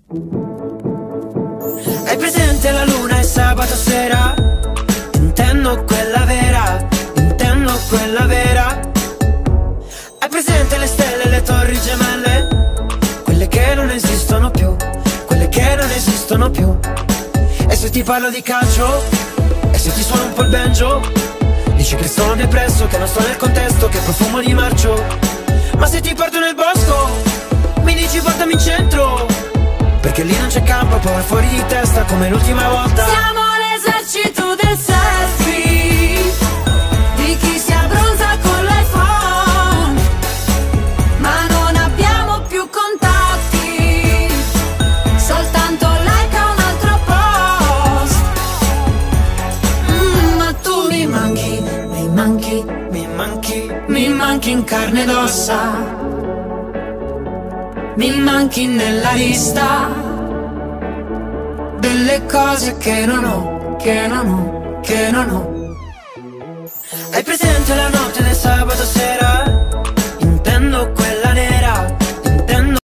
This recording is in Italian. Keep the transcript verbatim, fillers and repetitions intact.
Hai presente la luna e sabato sera? Intendo quella vera, intendo quella vera. Hai presente le stelle e le torri gemelle? Quelle che non esistono più, quelle che non esistono più. E se ti parlo di calcio? E se ti suono un po' il banjo? Dici che sono depresso, che non sto nel contesto, che profumo di marcio. Ma se ti porto nel bosco, mi dici portami in centro, perché lì non c'è campo, poi vai fuori di testa come l'ultima volta. Siamo l'esercito del selfie, di chi si abbronza con l'iPhone, ma non abbiamo più contatti, soltanto like a un altro post. Mm, ma tu mi manchi, mi manchi, Mi manchi, mi manchi in carne ed ossa, mi manchi nella lista delle cose che non ho, che non ho, che non ho. hai presente la notte del sabato